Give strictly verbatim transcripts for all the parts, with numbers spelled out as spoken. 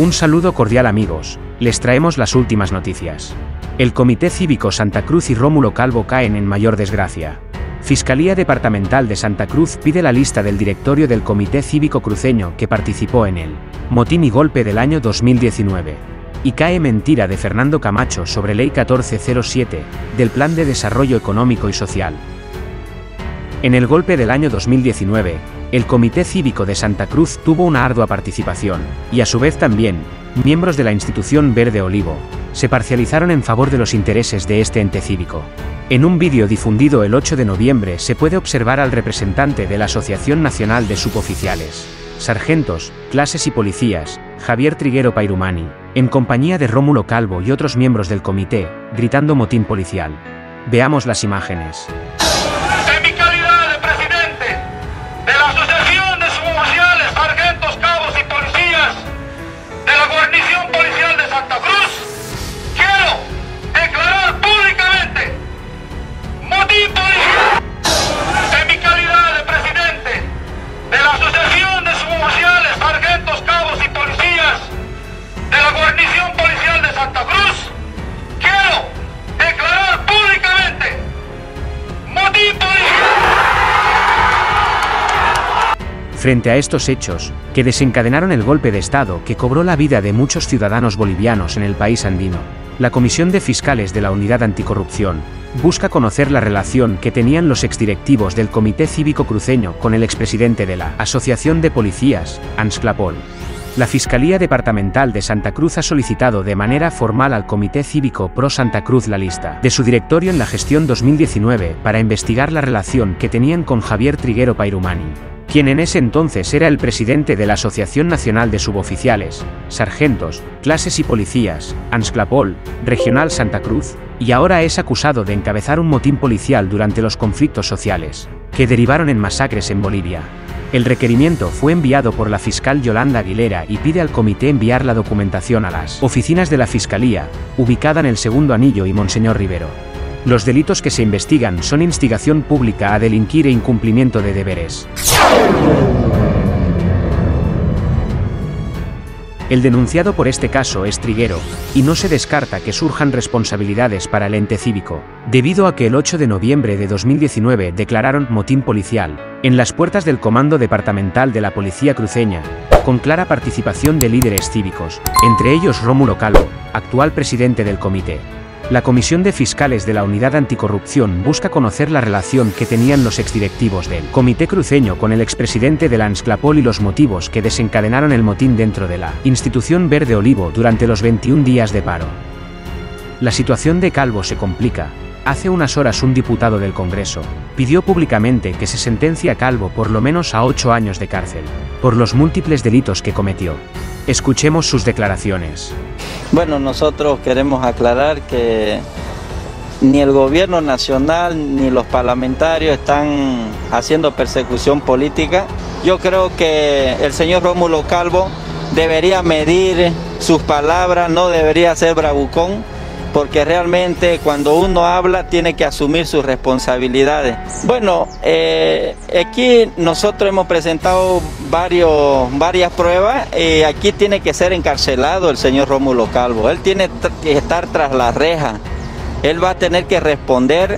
Un saludo cordial amigos, les traemos las últimas noticias. El Comité Cívico Santa Cruz y Rómulo Calvo caen en mayor desgracia. Fiscalía Departamental de Santa Cruz pide la lista del directorio del Comité Cívico Cruceño que participó en el motín y golpe del año dos mil diecinueve. Y cae mentira de Fernando Camacho sobre Ley catorce cero siete, del Plan de Desarrollo Económico y Social. En el golpe del año dos mil diecinueve, el Comité Cívico de Santa Cruz tuvo una ardua participación, y a su vez también, miembros de la institución Verde Olivo, se parcializaron en favor de los intereses de este ente cívico. En un vídeo difundido el ocho de noviembre se puede observar al representante de la Asociación Nacional de Suboficiales, Sargentos, Clases y Policías, Javier Triguero Pairumani, en compañía de Rómulo Calvo y otros miembros del comité, gritando motín policial. Veamos las imágenes. En mi calidad de presidente de la Asociación de Suboficiales, Sargentos, Cabos y Policías de la Guarnición Policial de Santa Cruz, quiero declarar públicamente motín policial. En mi calidad de presidente de la Asociación de Suboficiales, Sargentos, Cabos y Policías de la Guarnición Policial de Santa Cruz, quiero declarar públicamente motín policial. Frente a estos hechos, que desencadenaron el golpe de Estado que cobró la vida de muchos ciudadanos bolivianos en el país andino, la Comisión de Fiscales de la Unidad Anticorrupción busca conocer la relación que tenían los exdirectivos del Comité Cívico Cruceño con el expresidente de la Asociación de Policías, Ansclapol. La Fiscalía Departamental de Santa Cruz ha solicitado de manera formal al Comité Cívico Pro Santa Cruz la lista de su directorio en la gestión dos mil diecinueve para investigar la relación que tenían con Javier Triguero Pairumani, quien en ese entonces era el presidente de la Asociación Nacional de Suboficiales, Sargentos, Clases y Policías, Ansclapol, Regional Santa Cruz, y ahora es acusado de encabezar un motín policial durante los conflictos sociales, que derivaron en masacres en Bolivia. El requerimiento fue enviado por la fiscal Yolanda Aguilera y pide al comité enviar la documentación a las oficinas de la Fiscalía, ubicada en el Segundo Anillo y Monseñor Rivero. Los delitos que se investigan son instigación pública a delinquir e incumplimiento de deberes. El denunciado por este caso es Triguero, y no se descarta que surjan responsabilidades para el ente cívico, debido a que el ocho de noviembre de dos mil diecinueve declararon motín policial, en las puertas del Comando Departamental de la Policía Cruceña, con clara participación de líderes cívicos, entre ellos Rómulo Calvo, actual presidente del comité. La Comisión de Fiscales de la Unidad Anticorrupción busca conocer la relación que tenían los exdirectivos del Comité Cruceño con el expresidente de la Ansclapol y los motivos que desencadenaron el motín dentro de la institución Verde Olivo durante los veintiún días de paro. La situación de Calvo se complica. Hace unas horas un diputado del Congreso pidió públicamente que se sentencie a Calvo por lo menos a ocho años de cárcel, por los múltiples delitos que cometió. Escuchemos sus declaraciones. Bueno, nosotros queremos aclarar que ni el gobierno nacional ni los parlamentarios están haciendo persecución política. Yo creo que el señor Rómulo Calvo debería medir sus palabras, no debería ser bravucón, porque realmente cuando uno habla tiene que asumir sus responsabilidades. Bueno, eh, aquí nosotros hemos presentado varios, varias pruebas y aquí tiene que ser encarcelado el señor Rómulo Calvo. Él tiene que estar tras la reja. Él va a tener que responder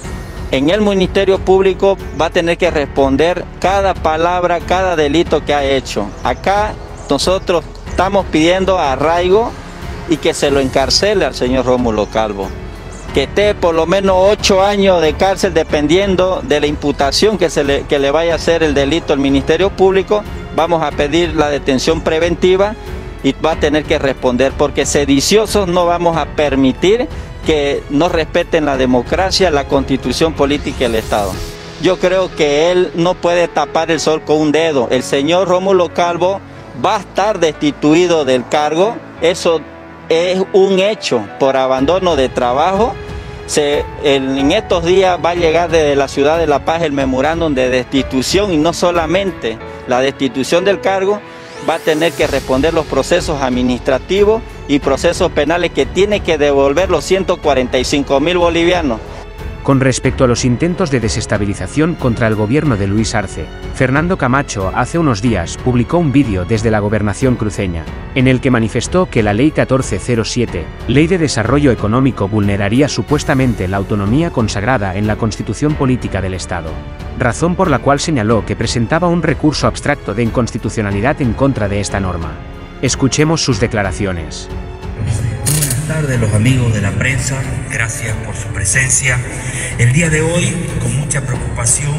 en el Ministerio Público, va a tener que responder cada palabra, cada delito que ha hecho. Acá nosotros estamos pidiendo arraigo y que se lo encarcele al señor Rómulo Calvo, que esté por lo menos ocho años de cárcel dependiendo de la imputación que, se le, que le vaya a hacer el delito al Ministerio Público. Vamos a pedir la detención preventiva y va a tener que responder, porque sediciosos no vamos a permitir que no respeten la democracia, la Constitución política y el Estado. Yo creo que él no puede tapar el sol con un dedo. El señor Rómulo Calvo va a estar destituido del cargo. Eso es un hecho por abandono de trabajo. Se, el, en estos días va a llegar desde la ciudad de La Paz el memorándum de destitución, y no solamente la destitución del cargo, va a tener que responder los procesos administrativos y procesos penales que tiene que devolver los ciento cuarenta y cinco mil bolivianos. Con respecto a los intentos de desestabilización contra el gobierno de Luis Arce, Fernando Camacho hace unos días publicó un vídeo desde la gobernación cruceña, en el que manifestó que la Ley catorce cero siete, Ley de Desarrollo Económico, vulneraría supuestamente la autonomía consagrada en la Constitución Política del Estado, razón por la cual señaló que presentaba un recurso abstracto de inconstitucionalidad en contra de esta norma. Escuchemos sus declaraciones. Buenas tardes, los amigos de la prensa, gracias por su presencia el día de hoy, con mucha preocupación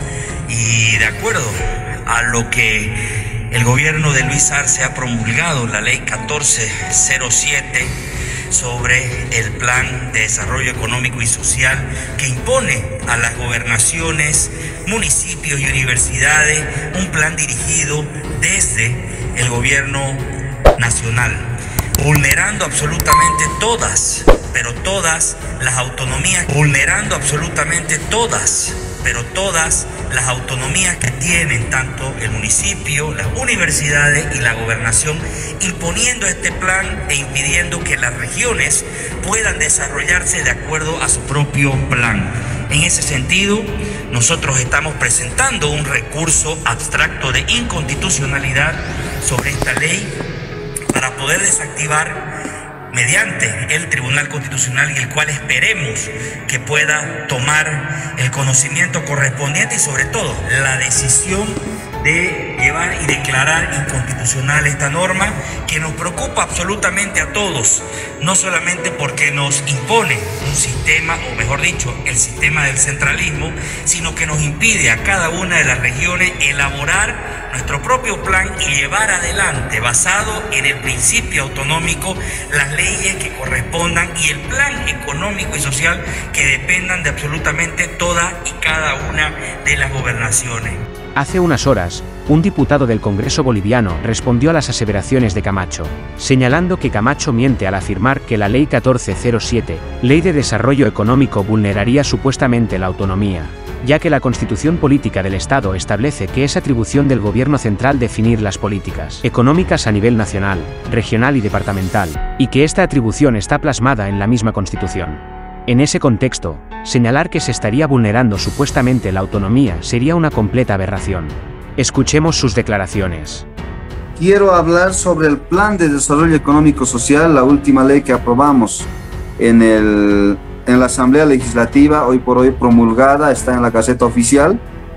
y de acuerdo a lo que el gobierno de Luis Arce ha promulgado, la Ley catorce cero siete, sobre el Plan de Desarrollo Económico y Social que impone a las gobernaciones, municipios y universidades un plan dirigido desde el gobierno nacional, vulnerando absolutamente todas, pero todas las autonomías, vulnerando absolutamente todas, pero todas las autonomías que tienen tanto el municipio, las universidades y la gobernación, imponiendo este plan e impidiendo que las regiones puedan desarrollarse de acuerdo a su propio plan. En ese sentido, nosotros estamos presentando un recurso abstracto de inconstitucionalidad sobre esta ley para poder desactivar mediante el Tribunal Constitucional, y el cual esperemos que pueda tomar el conocimiento correspondiente y sobre todo la decisión de llevar y declarar inconstitucional esta norma que nos preocupa absolutamente a todos, no solamente porque nos impone un sistema, o mejor dicho, el sistema del centralismo, sino que nos impide a cada una de las regiones elaborar nuestro propio plan y llevar adelante, basado en el principio autonómico, las leyes que correspondan y el plan económico y social que dependan de absolutamente todas y cada una de las gobernaciones. Hace unas horas, un diputado del Congreso boliviano respondió a las aseveraciones de Camacho, señalando que Camacho miente al afirmar que la Ley catorce cero siete, Ley de Desarrollo Económico, vulneraría supuestamente la autonomía, ya que la Constitución Política del Estado establece que es atribución del Gobierno central definir las políticas económicas a nivel nacional, regional y departamental, y que esta atribución está plasmada en la misma Constitución. En ese contexto, señalar que se estaría vulnerando supuestamente la autonomía sería una completa aberración. Escuchemos sus declaraciones. Quiero hablar sobre el Plan de Desarrollo Económico Social, la última ley que aprobamos en, el, en la Asamblea Legislativa, hoy por hoy promulgada, está en la Gaceta Oficial,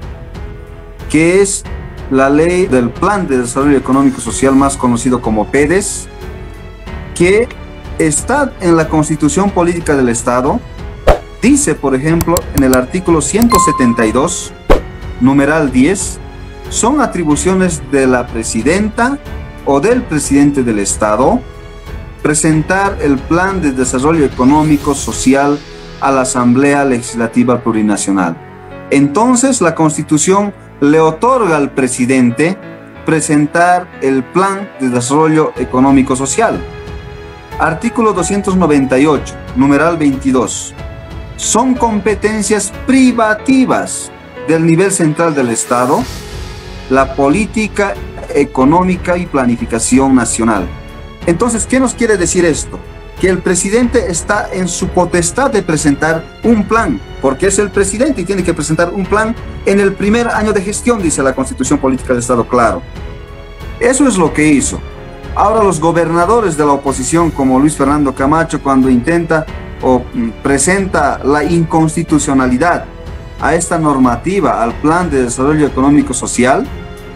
que es la ley del Plan de Desarrollo Económico Social, más conocido como P E D E S, que está en la Constitución Política del Estado. Dice, por ejemplo, en el artículo ciento setenta y dos, numeral diez, son atribuciones de la presidenta o del presidente del Estado presentar el Plan de Desarrollo Económico Social a la Asamblea Legislativa Plurinacional. Entonces, la Constitución le otorga al presidente presentar el Plan de Desarrollo Económico Social. Artículo doscientos noventa y ocho, numeral veintidós. Son competencias privativas del nivel central del Estado la política económica y planificación nacional. Entonces, ¿qué nos quiere decir esto? Que el presidente está en su potestad de presentar un plan, porque es el presidente y tiene que presentar un plan en el primer año de gestión, dice la Constitución Política del Estado, claro. Eso es lo que hizo. Ahora los gobernadores de la oposición, como Luis Fernando Camacho, cuando intenta o presenta la inconstitucionalidad a esta normativa, al Plan de Desarrollo Económico Social,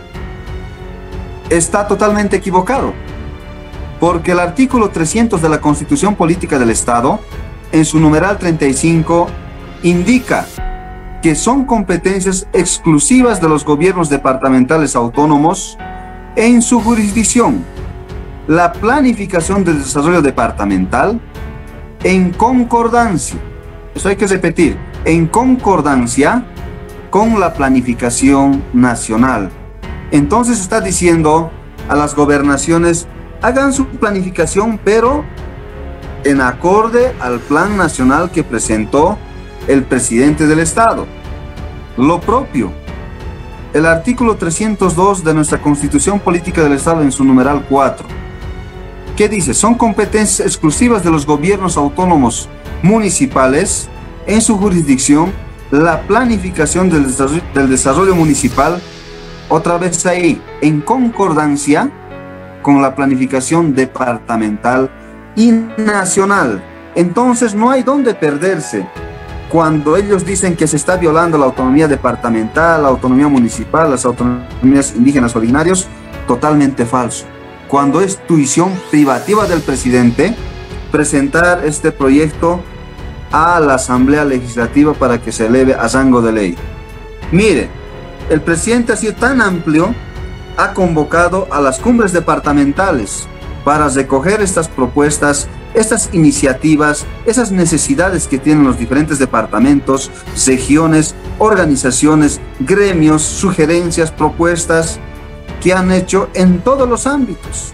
está totalmente equivocado. Porque el artículo trescientos de la Constitución Política del Estado, en su numeral treinta y cinco, indica que son competencias exclusivas de los gobiernos departamentales autónomos en su jurisdicción la planificación del desarrollo departamental en concordancia, eso hay que repetir, en concordancia con la planificación nacional. Entonces está diciendo a las gobernaciones, hagan su planificación, pero en acorde al plan nacional que presentó el presidente del Estado. Lo propio, el artículo trescientos dos de nuestra Constitución Política del Estado, en su numeral cuatro, ¿qué dice? Son competencias exclusivas de los gobiernos autónomos municipales en su jurisdicción la planificación del desarrollo, del desarrollo municipal, otra vez ahí, en concordancia con la planificación departamental y nacional. Entonces no hay dónde perderse. Cuando ellos dicen que se está violando la autonomía departamental, la autonomía municipal, las autonomías indígenas originarios, totalmente falso. Cuando es tuición privativa del presidente presentar este proyecto a la Asamblea Legislativa para que se eleve a rango de ley. Mire, el presidente ha sido tan amplio, ha convocado a las cumbres departamentales para recoger estas propuestas, estas iniciativas, esas necesidades que tienen los diferentes departamentos, regiones, organizaciones, gremios, sugerencias, propuestas que han hecho en todos los ámbitos.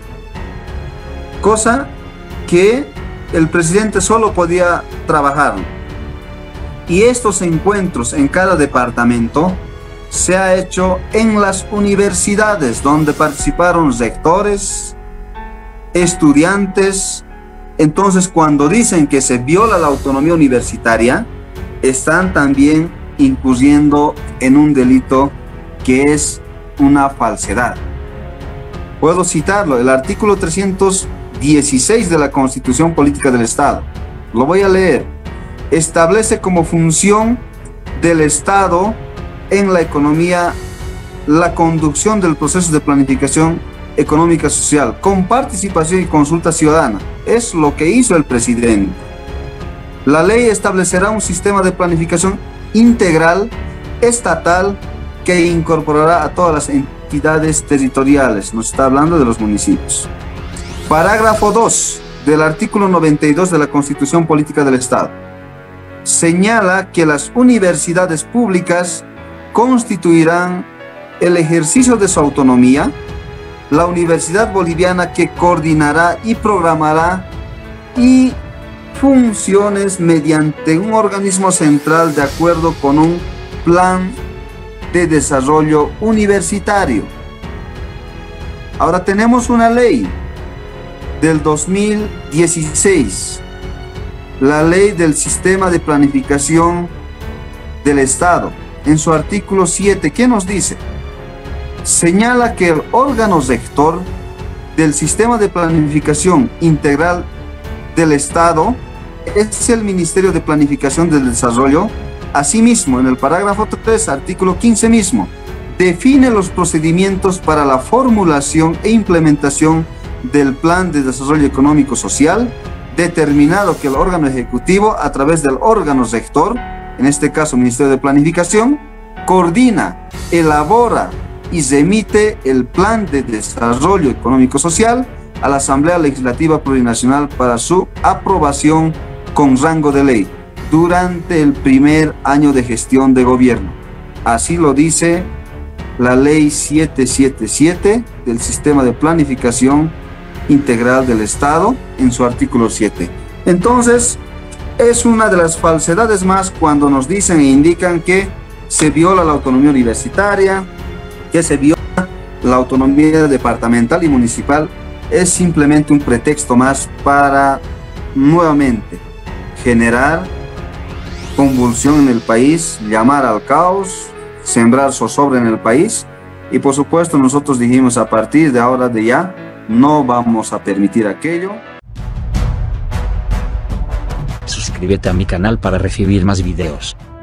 Cosa que el presidente solo podía trabajar. Y estos encuentros en cada departamento se ha hecho en las universidades, donde participaron rectores, estudiantes. Entonces, cuando dicen que se viola la autonomía universitaria, están también incurriendo en un delito que es una falsedad. Puedo citarlo, el artículo trescientos dieciséis de la Constitución Política del Estado. Lo voy a leer. Establece como función del Estado en la economía la conducción del proceso de planificación económica social con participación y consulta ciudadana. Es lo que hizo el presidente. La ley establecerá un sistema de planificación integral estatal que incorporará a todas las entidades territoriales. Nos está hablando de los municipios. Parágrafo dos del artículo noventa y dos de la Constitución Política del Estado. Señala que las universidades públicas constituirán el ejercicio de su autonomía. La Universidad Boliviana que coordinará y programará y funciones mediante un organismo central de acuerdo con un plan de desarrollo universitario. Ahora tenemos una ley del dos mil dieciséis, la ley del sistema de planificación del Estado. En su artículo siete, ¿qué nos dice? Señala que el órgano rector del sistema de planificación integral del Estado es el Ministerio de Planificación del Desarrollo. Asimismo, en el parágrafo tres, artículo quince mismo, define los procedimientos para la formulación e implementación del Plan de Desarrollo Económico Social, determinado que el órgano ejecutivo, a través del órgano rector, en este caso Ministerio de Planificación, coordina, elabora y remite el Plan de Desarrollo Económico Social a la Asamblea Legislativa Plurinacional para su aprobación con rango de ley durante el primer año de gestión de gobierno. Así lo dice la Ley setecientos setenta y siete del Sistema de Planificación Integral del Estado en su artículo siete. Entonces, es una de las falsedades más cuando nos dicen e indican que se viola la autonomía universitaria, que se viola la autonomía departamental y municipal. Es simplemente un pretexto más para nuevamente generar convulsión en el país, llamar al caos, sembrar zozobra en el país. Y por supuesto nosotros dijimos, a partir de ahora de ya no vamos a permitir aquello. Suscríbete a mi canal para recibir más videos.